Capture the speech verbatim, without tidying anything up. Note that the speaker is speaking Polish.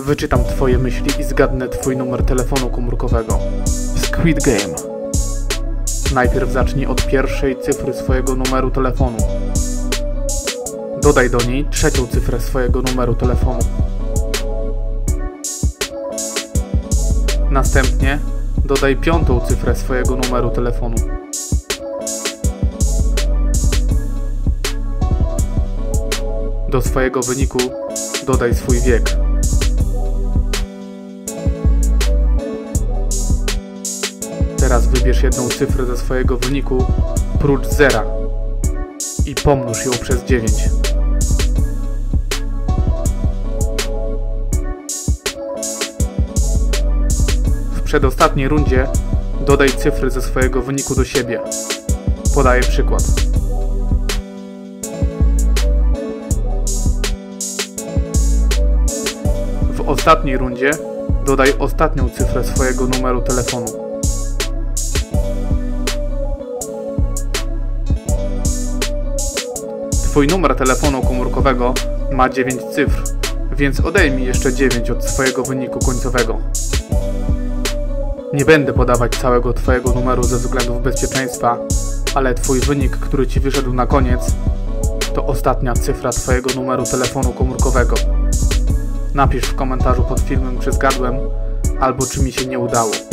Wyczytam twoje myśli i zgadnę twój numer telefonu komórkowego. Squid Game. Najpierw zacznij od pierwszej cyfry swojego numeru telefonu. Dodaj do niej trzecią cyfrę swojego numeru telefonu. Następnie dodaj piątą cyfrę swojego numeru telefonu. Do swojego wyniku dodaj swój wiek. Teraz wybierz jedną cyfrę ze swojego wyniku prócz zera i pomnóż ją przez dziewięć. W przedostatniej rundzie dodaj cyfry ze swojego wyniku do siebie. Podaję przykład. W ostatniej rundzie dodaj ostatnią cyfrę swojego numeru telefonu. Twój numer telefonu komórkowego ma dziewięć cyfr, więc odejmij jeszcze dziewięć od swojego wyniku końcowego. Nie będę podawać całego twojego numeru ze względów bezpieczeństwa, ale twój wynik, który ci wyszedł na koniec, to ostatnia cyfra twojego numeru telefonu komórkowego. Napisz w komentarzu pod filmem, czy zgadłem, albo czy mi się nie udało.